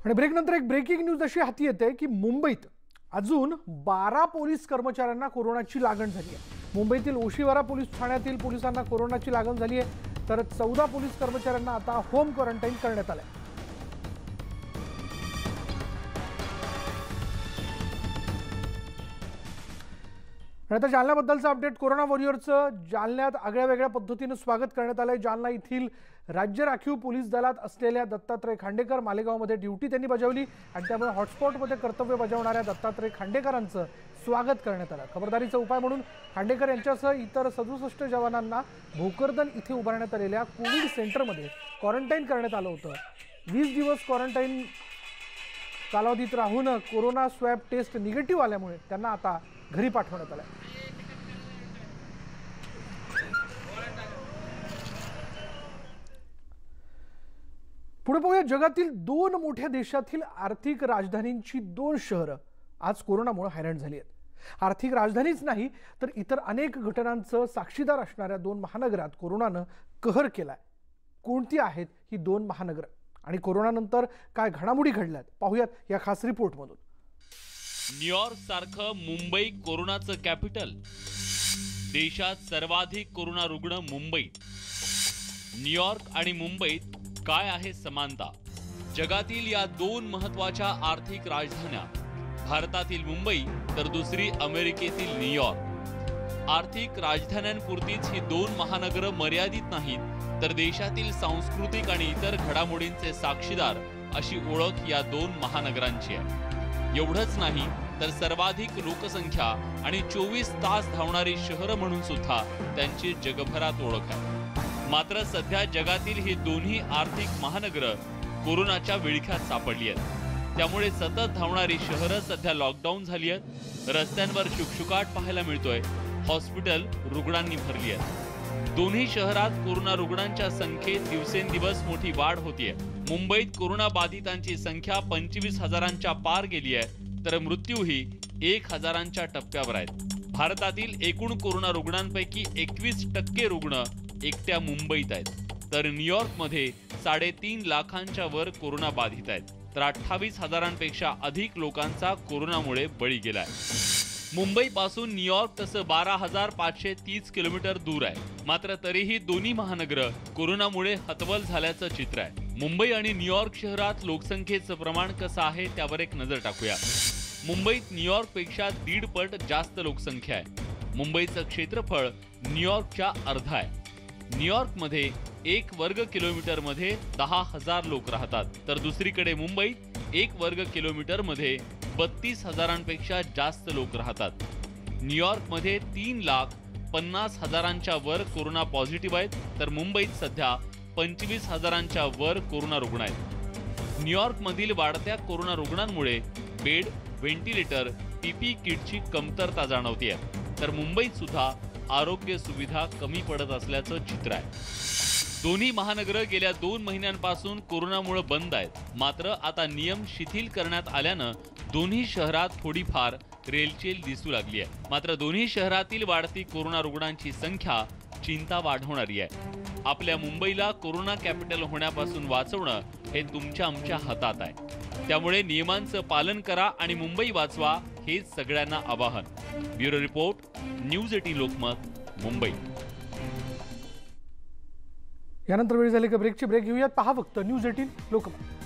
आणि ब्रेक नंतर एक ब्रेकिंग न्यूज अशी हाती येते की मुंबईत अजून 12 पोलीस कर्मचाऱ्यांना कोरोनाची लागण झाली आहे। मुंबईतील ओशिवरा पोलीस ठाण्यातील पोलिसांना कोरोनाची लागण झाली आहे, तर 14 पोलीस कर्मचाऱ्यांना आता होम क्वारंटाईन करण्यात आले आहे। आता जालन्याबद्दलचा अपडेट। कोरोना वॉरियरचं जालन्यात आगळ्या वेगळ्या पद्धतीने स्वागत करण्यात आलंय। जालना येथील राज्य राखीव पोलीस दलात असलेल्या दत्तात्रय खांडेकर मालेगावमध्ये ड्युटी त्यांनी बजावली आणि त्यामुळे हॉटस्पॉटमध्ये कर्तव्य बजावणाऱ्या दत्तात्रय खांडेकरांचं स्वागत करण्यात आलं। खबरदारीचा उपाय म्हणून खांडेकर यांच्यासह इतर 67 जवानांना भोकरदन इथे उभारण्यात आलेल्या कोविड सेंटरमध्ये क्वारंटाईन करण्यात आलं होतं। 20 दिवस क्वारंटाईन कालावधीत राहून कोरोना स्वॅब टेस्ट निगेटिव्ह आल्यामुळे त्यांना आता घरी पाठवण्यात आलं। पुढे पाहूया, जगातील 2 मोठ्या देशातील आर्थिक राजधानींची 2 शहरं आज कोरोनामुळे हैराण झाली आहेत। आर्थिक राजधानीच नाही तर इतर अनेक घटनांचं साक्षीदार असणाऱ्या 2 महानगरात कोरोनानं कहर केलाय। कोणती आहेत ही 2 महानगरं आणि कोरोनानंतर काय घडामोडी घडल्यात पाहूयात या खास रिपोर्टमधून। न्यूयॉर्क सारखं मुंबई कोरोनाचं कॅपिटल। देशात सर्वाधिक कोरोना रुग्ण मुंबईत। न्यूयॉर्क आणि मुंबईत काय आहे समानता? जगातील या 2 महत्त्वाच्या आर्थिक राजधान्या, भारतातील मुंबई तर दुसरी अमेरिकेतील न्यूयॉर्क। आर्थिक राजधान्यांपुरतीच ही 2 महानगरं मर्यादित नाहीत, तर देशातील सांस्कृतिक आणि इतर घडामोडींचे साक्षीदार अशी ओळख या 2 महानगरांची आहे। एवढंच नाही तर सर्वाधिक लोकसंख्या आणि 24 तास धावणारी शहरं म्हणून सुद्धा त्यांची जगभरात ओळख आहे। मात्र सध्या जगातील ही दोन्ही आर्थिक महानगरं कोरोनाच्या विळख्यात सापडली आहेत। त्यामुळे सतत धावणारी शहरं सध्या लॉकडाऊन झाली आहेत। रस्त्यांवर शुकशुकाट पाहायला मिळतोय। हॉस्पिटल रुग्णांनी भरली आहेत। दोन्ही शहरात कोरोना रुग्णांच्या संख्येत दिवसेंदिवस मोठी वाढ होतीये। मुंबईत कोरोना बाधितांची संख्या 25,000च्या पार गेली आहे, तर मृत्यूही 1,000च्या टप्प्यावर आहेत। भारतातील एकूण कोरोना रुग्णांपैकी 21% रुग्ण एकट्या मुंबईत आहेत, तर न्यूयॉर्कमध्ये 3.5 लाखांच्या वर कोरोना बाधित आहेत, तर 28,000पेक्षा अधिक लोकांचा कोरोनामुळे बळी गेलाय। मुंबईपासून न्यूयॉर्क तसं 12,530 किलोमीटर दूर आहे, मात्र तरीही दोन्ही महानगरं कोरोनामुळे हतबल झाल्याचं चित्र आहे। मुंबई आणि न्यूयॉर्क शहरात लोकसंख्येचं प्रमाण कसं आहे त्यावर एक नजर टाकूया। मुंबईत न्यूयॉर्कपेक्षा 1.5 पट जास्त लोकसंख्या आहे। मुंबईचं क्षेत्रफळ न्यूयॉर्कच्या अर्धा आहे। न्यूयॉर्कमध्ये 1 वर्ग किलोमीटरमध्ये 10,000 लोक राहतात, तर दुसरीकडे मुंबईत 1 वर्ग किलोमीटरमध्ये 32,000पेक्षा जास्त लोक राहतात। न्यूयॉर्कमध्ये 3,50,000च्या वर कोरोना पॉझिटिव्ह आहेत, तर मुंबईत सध्या 25,000च्या वर कोरोना रुग्ण आहेत। न्यूयॉर्कमधील वाढत्या कोरोना रुग्णांमुळे बेड, व्हेंटिलेटर, पीपीई किटची कमतरता जाणवतेय, तर मुंबईत सुद्धा आरोग्य सुविधा कमी पडत असल्याचं चित्र आहे। दोन्ही महानगरं गेल्या 2 महिन्यांपासून कोरोनामुळे बंद आहेत, मात्र आता नियम शिथिल करण्यात आल्यानं दोन्ही शहरात थोडीफार रेलचेल दिसू लागली आहे। मात्र दोन्ही शहरातील वाढती कोरोना रुग्णांची संख्या चिंता वाढवणारी आहे। आपल्या मुंबईला कोरोना कॅपिटल होण्यापासून वाचवणं हे तुमच्या आमच्या हातात आहे। त्यामुळे नियमांचं पालन करा आणि मुंबई वाचवा, हेच सगळ्यांना आवाहन। Bureau report, news 18 Lokmat, Mumbai. यानंतर वेळ झाली का ब्रेकची। ब्रेक घेऊयात। पहा फक्त न्यूज 18 लोकमत।